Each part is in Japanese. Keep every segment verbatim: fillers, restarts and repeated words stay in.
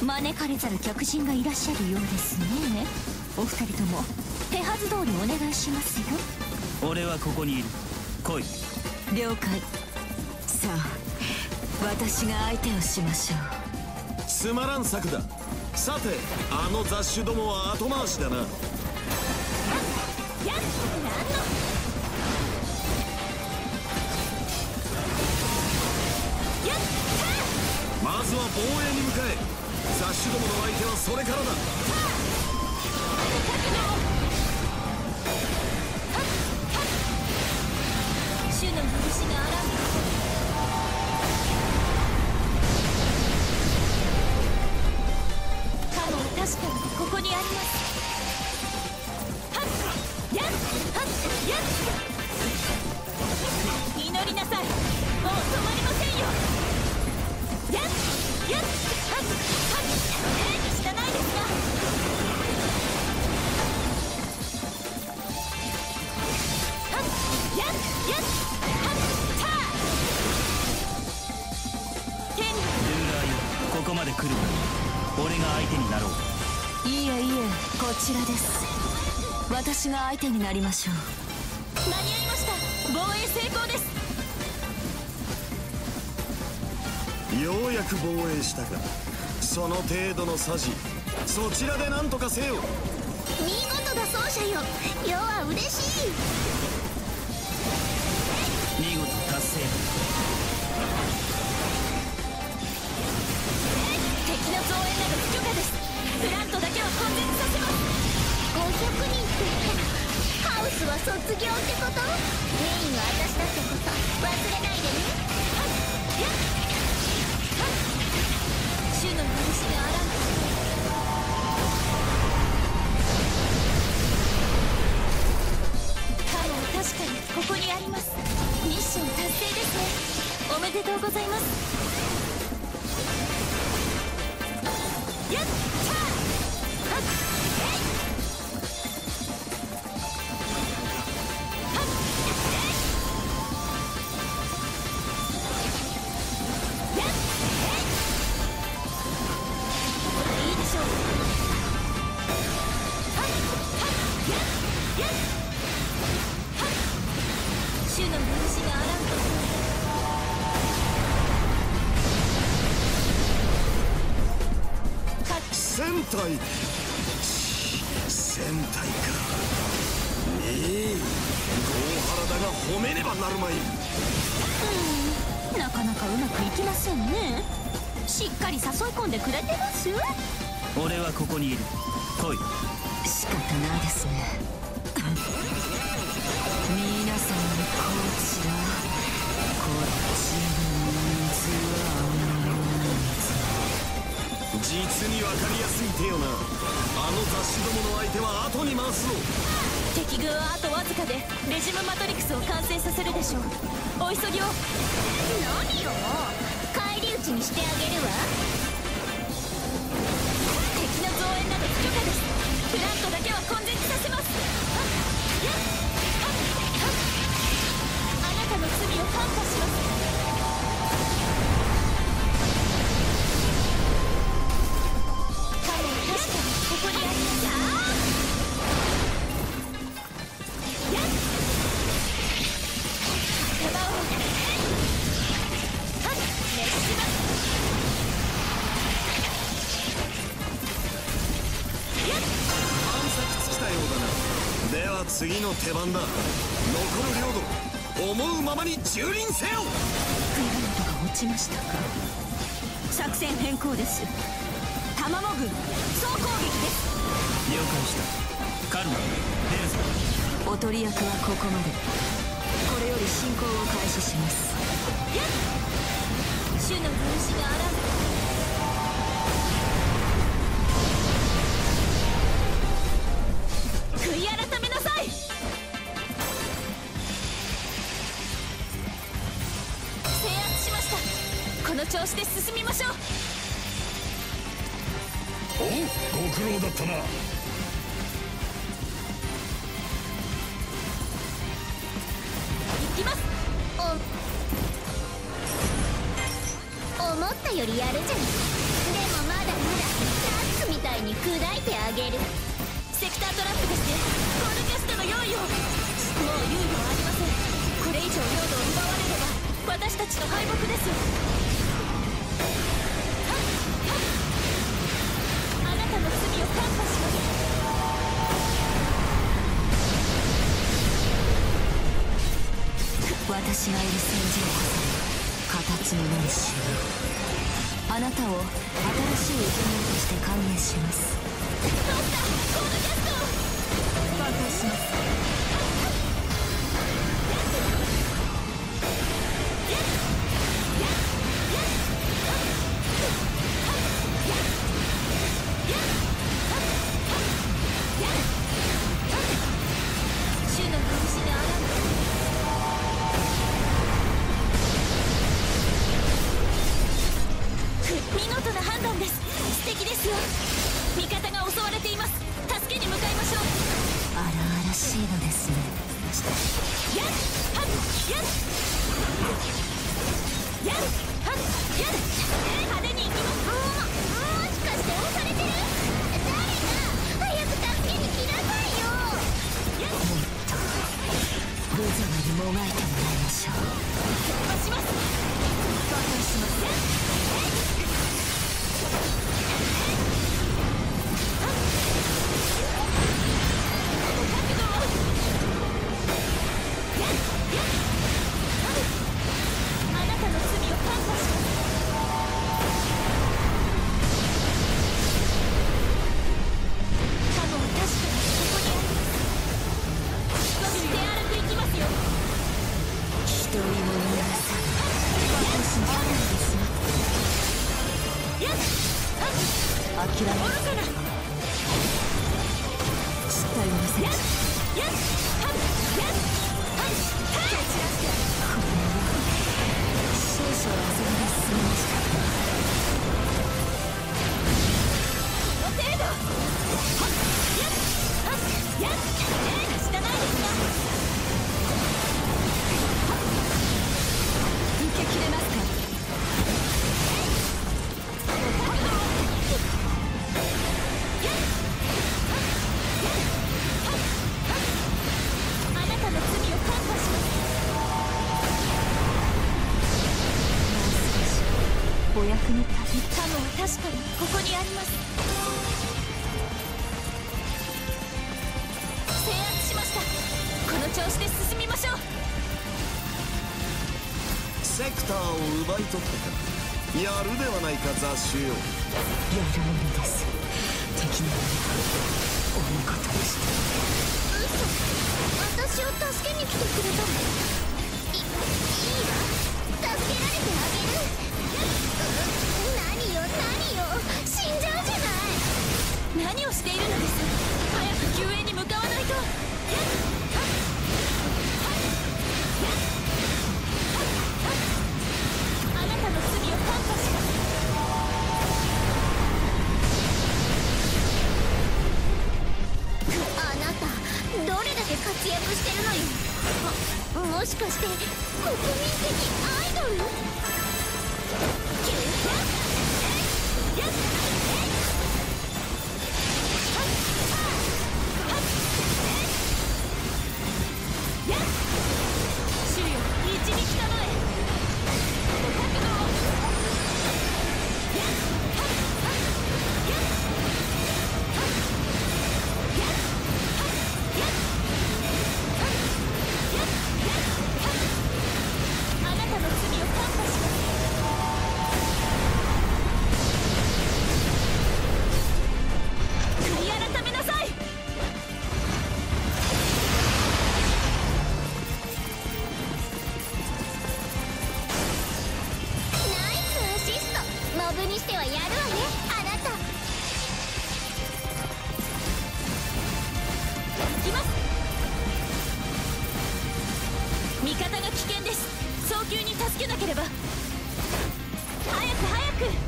招かれざる客人がいらっしゃるようですね。お二人とも手はず通りお願いしますよ。 俺はここにいる。来い。 了解。さあ私が相手をしましょう。 つまらん策だ。さてあの雑種どもは後回しだな。やっなんのまずは防衛に向かえ。雑種どもの相手はそれからだ。 主の許しがあらん。カモは確かにここにあります。はっやっはっやっ祈りなさい。もう止まりませんよ。やっやっはっはっ礼にしかないですが。はっやっやっはっはっ天にルーラーよ、ここまで来るか。俺が相手になろう。 いいえいえ、こちらです。私が相手になりましょう。 間に合いました。防衛成功です。 ようやく防衛したか。その程度のさじ、そちらで何とかせよ。 見事だ奏者よ。世は嬉しい。 見事達成。 敵の増援など不許可です。プラントだけは根絶させます。ごひゃくにんってハウスは卒業ってこと？メインは私だってこと忘れないでね。はっやっはっ主の許しがあらん。カモは確かにここにあります。ミッション達成ですね。おめでとうございます。やったーはっえいはっえいやっえいこれでいいでしょう。はっはっやっやっはっ主の許しがあらんと。 戦隊戦隊か。ええ、ゴーハラだが褒めねばなるまい。 うん、なかなかうまくいきませんね。しっかり誘い込んでくれてます。 俺はここにいる。来い。 仕方ないですね。皆さんこちらこっちの水は実に分かりやすい手よな。あの雑種どもの相手は後に回すぞ。 敵軍はあとわずかでレジムマトリクスを完成させるでしょう。お急ぎを。何よもう返り討ちにしてあげるわ。敵の増援など不許可です。プラントだけは根絶させます。はっやっはっはっあなたの罪を看破します。ここにあります。やっ手羽をはっ熱します。やっ探索尽きたようだな。では次の手番だ。残る領土思うままに蹂躙せよ。 プラントが落ちましたか。作戦変更です。タマモ軍総攻撃です。 了解した。カルマ、出るぞ。 お取り役はここまで。これより進行を開始します。 やっ主の許しがあらん。悔い改めなさい。制圧しました。この調子で進みましょう。 おう、ご苦労だったな。 行きます。お思ったよりやるじゃん。でもまだまだみたいに砕いてあげる。セクタートラップですね。コールキャストの用意を。もう猶予はありません。これ以上領土を奪われれば私たちの敗北です。あなたの罪を看破します。 私がいる戦場こそ形のない修行。あなたを新しい生贄として歓迎します。 どうしたコールキャスト。 爆破します。 主の拳であらぬ。見事な判断です。素敵ですよ。味方が襲われています。助けに向かいましょう。 荒々しいのですね。 やっはっやっやっはっやっ派手に行きます。もしかして押されてる。誰か早く助けに来なさいよ。やっもっと無様にもがいてもらいましょう。 突破します。爆破します。やっあなたの罪を看破します。カモは確かにここにあります。出荒く行きますよ。 一人も逃がさない。私の花ですわ。 やっはっ諦め愚かな。 知ったようなせやっやっはっやっはっ蹴散らして少々遊びが進みました。 この程度。はっやっはっやっええ知らないですか。 受け切れますか。 あなたの罪を看破します。 お役に立て。 カモは確かにここにあります。制圧しました。この調子で進みましょう。 セクターを奪い取ったか。やるではないか雑種よ。 やるものです。敵ならお見事でした。 嘘。私を助けに来てくれたの。いいいわ。助けられてあげる。何よ何よ死んじゃうじゃない。何をしているのです。早く救援に向かわないと。あなたの罪を看破します。あなたどれだけ活躍してるのよ。も、もしかして国民的アイドル。キュッやっやっやっ主よ導きたまえ。ご覚悟を。やっはっはっやっはっやっはっやっはっやっやっはっあなたの罪を看破します。悔い改めなさい。ナイスアシスト。モブにしてはやるわねあなた。行きます。味方が危険です。早急に助けなければ。早く早く。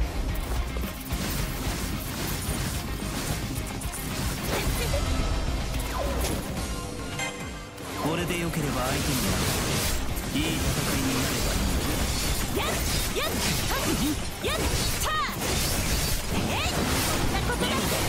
これで良ければ相手になる。いい戦いになればいい。 やっやっはっやっはーえいそんなことだって。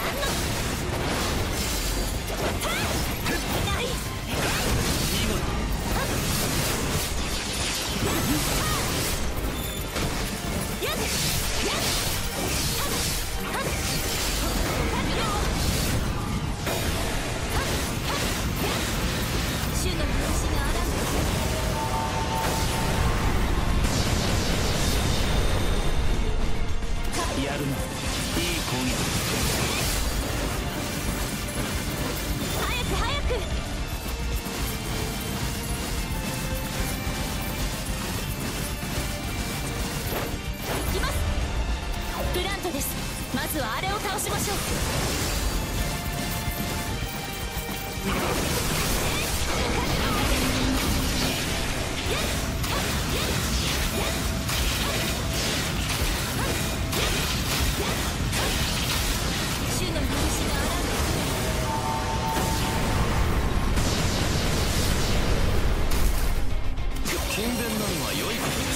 まずはあれを倒しましょう。主の許しがあらぬ。 勤勉なのは良いことです。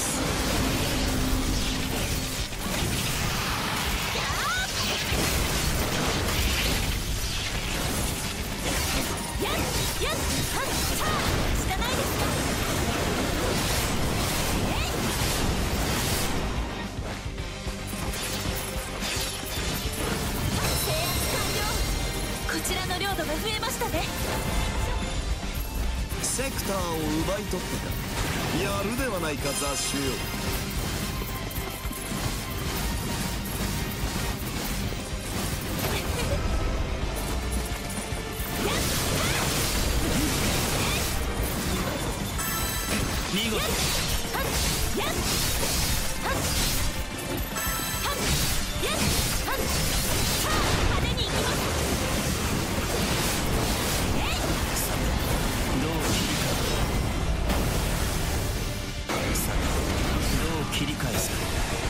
こちらの領土が増えましたね。 セクターを奪い取ってか。やるではないか雑種よ。 見事。 派手に行きます。 どう切り替えさあどう切り返すか。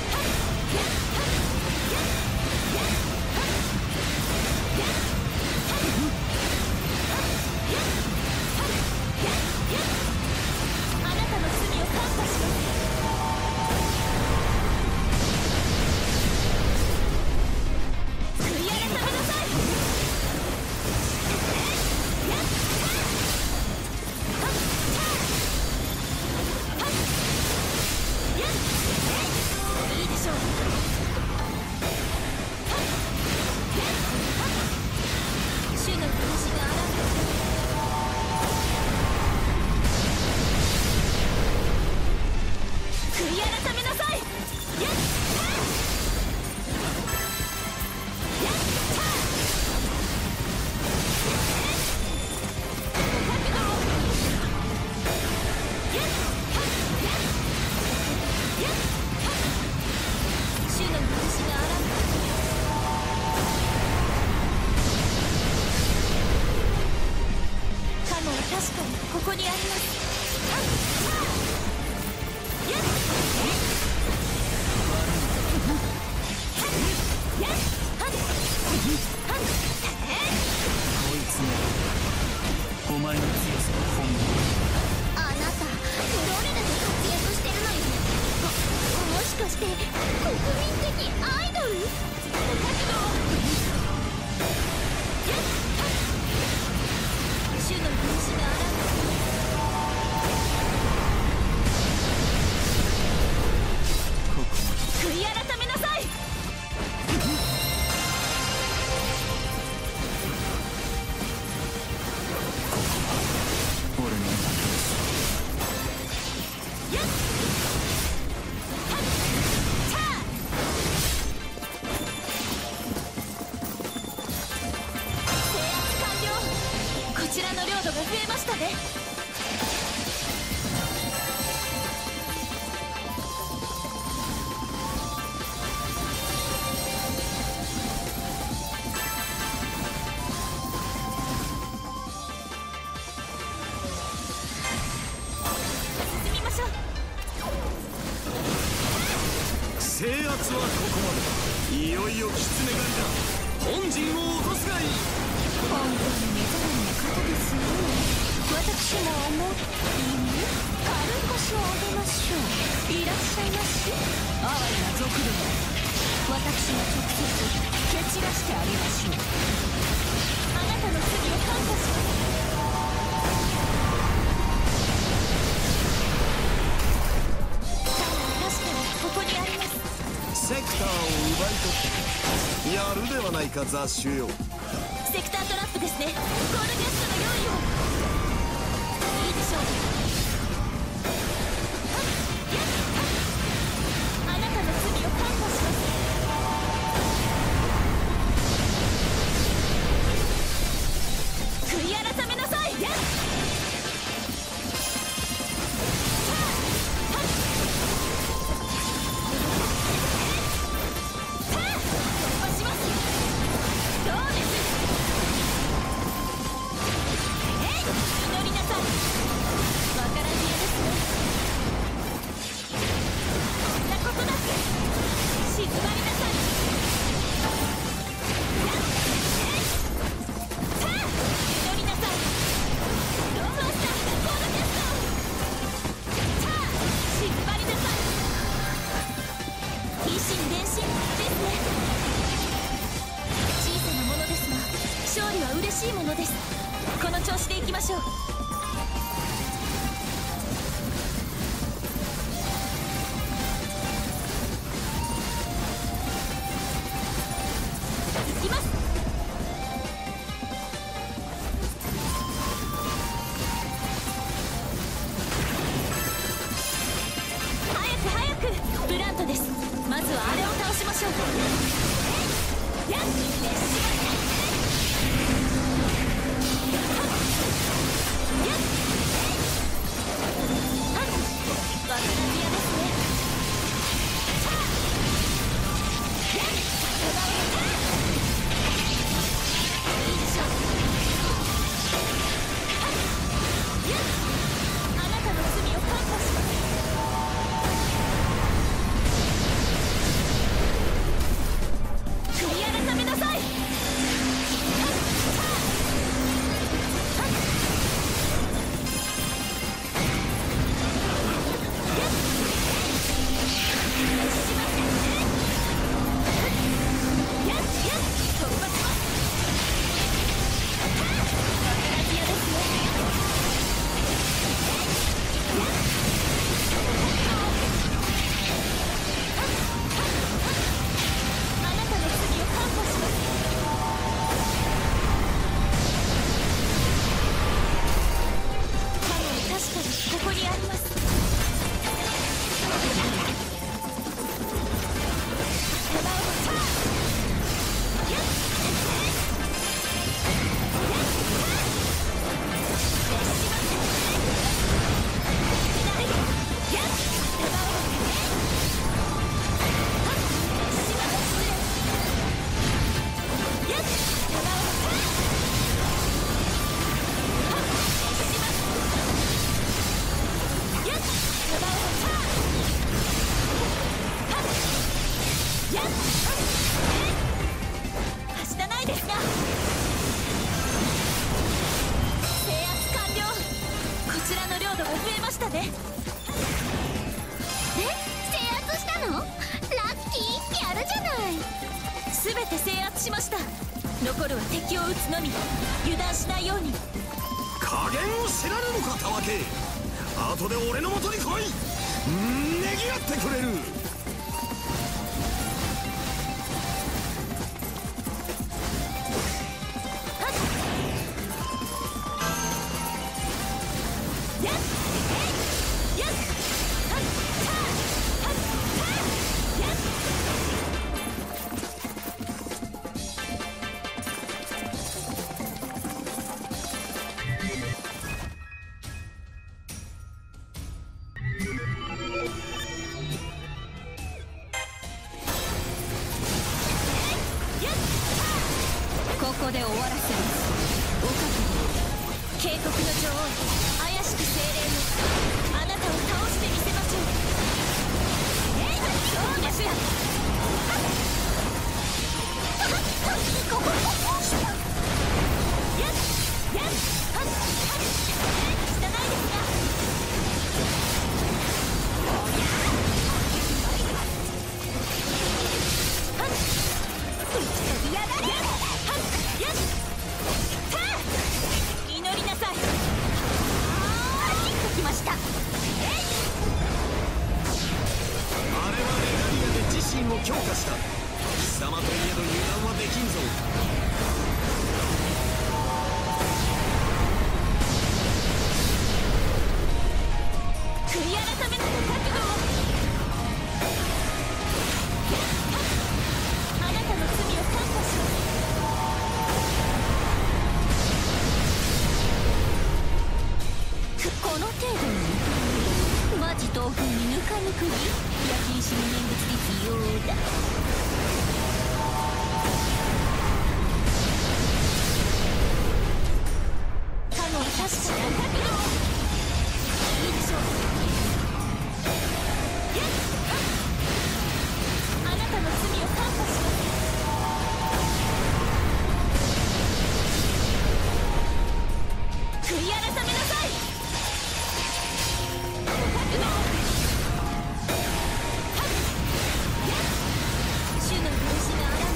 あなたの罪を看破します。悔い改めなさい。いいでしょう。主の許しがあらぬ。悔い改めなさい。やっ主の許しがあらぬ。カモは確かにここにあります。 こいつね。お前の強さは本物。 あなたどれだけ活躍してるのよ。ももしかして国民的アイドル？主の許しがあらぬ。 ここまで。 悔い改めなさい。 俺の負けです。こちらの領土が増えましたね。進みましょう。 制圧はここまで。いよいよキツネ狩りだ。本陣を落とすがいい。 本当に目障りな方ですよ。私も思っている。軽い腰を上げましょう。いらっしゃいまし。哀れな賊ども。私が直接蹴散らしてありましょう。 あなたの罪を感謝します。確かにここにあります。 セクターを奪い取ってやるではないか雑種よ。 セクタートラップですね。ゴールキャストの用意を。いいでしょう。あなたの罪を感謝します。悔い改めなさい。しいものです。この調子でいきましょう。いきます。早く早く。ブラントです。まずはあれを倒しましょう。やっ残るは敵を撃つのみ。油断しないように。 加減を知らぬのか、たわけ。後で俺の元に来い。うんねぎらってくれる。 ここで終わらせます。おかげで警告の女王、怪しき精霊よ、あなたを倒してみせましょう。えい、そうですよ。ここやっやっはっはっ汚いですが。はっぶち飛びやがれ。 程度にマジ豆腐にぬかぬくり焼き石の念仏ですよーだ。カモは確かにいいでしょう。あなたの罪を看破します。悔い改めなさい。主の許しがあらん。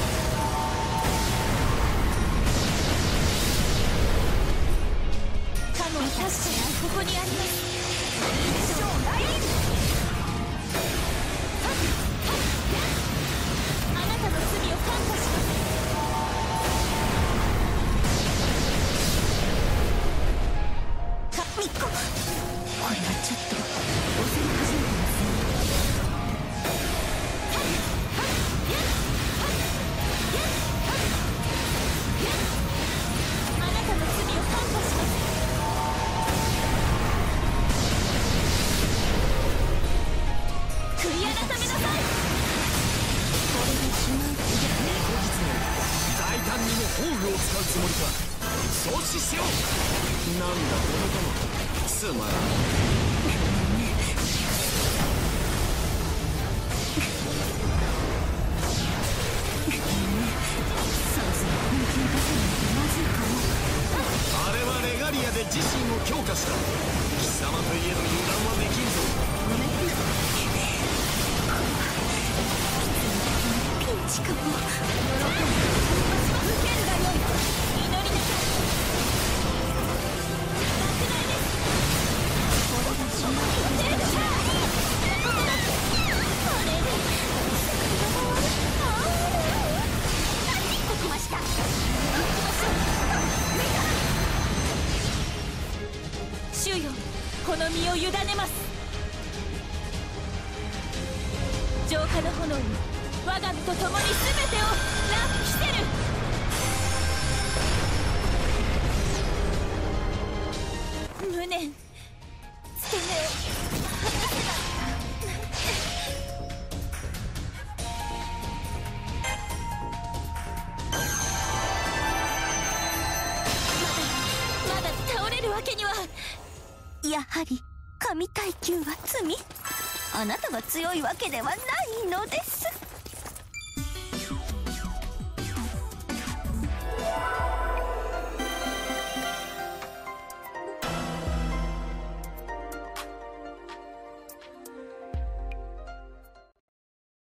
カモは確かにここにあります。いいでしょう。ラインあなたの罪を看破します。みっこ、これはちょっと遅れ始めてますね。あなたの罪を看破します。悔い改めなさい。これでしまう。 後日の大胆にも宝具を使うつもりか。阻止しよう。なんだこの友つまらん。あれはレガリアで自身を強化した。貴様といえど油断はできんぞ。ごめんなさい。ピンチかも。喜んで受けるがよい。祈りなさい。主よ、この身を委ねます。浄化の炎に我が身と共に全てをラッピせる。無念、付け根をまだ倒れるわけには。やはり神階級は罪。あなたが強いわけではないのです。